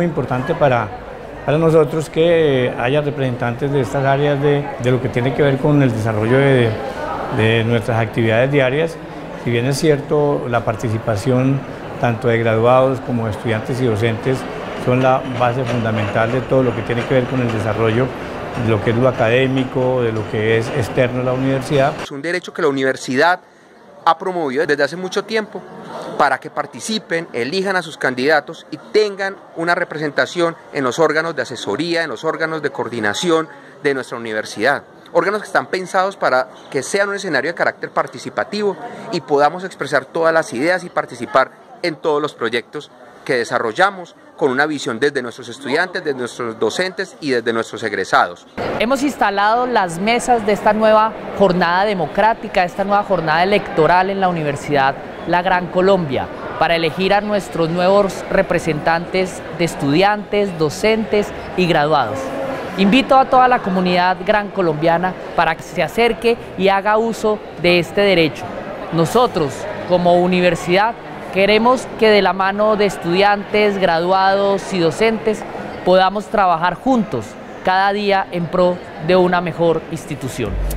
muy importante para nosotros que haya representantes de estas áreas de lo que tiene que ver con el desarrollo de nuestras actividades diarias. Si bien es cierto, la participación tanto de graduados como de estudiantes y docentes son la base fundamental de todo lo que tiene que ver con el desarrollo de lo que es lo académico, de lo que es externo a la universidad. Es un derecho que la universidad ha promovido desde hace mucho tiempo para que participen, elijan a sus candidatos y tengan una representación en los órganos de asesoría, en los órganos de coordinación de nuestra universidad. Órganos que están pensados para que sean un escenario de carácter participativo y podamos expresar todas las ideas y participar en todos los proyectos que desarrollamos con una visión desde nuestros estudiantes, desde nuestros docentes y desde nuestros egresados. Hemos instalado las mesas de esta nueva jornada democrática, esta nueva jornada electoral en la Universidad La Gran Colombia, para elegir a nuestros nuevos representantes de estudiantes, docentes y graduados. Invito a toda la comunidad gran colombiana para que se acerque y haga uso de este derecho. Nosotros, como universidad, queremos que de la mano de estudiantes, graduados y docentes podamos trabajar juntos cada día en pro de una mejor institución.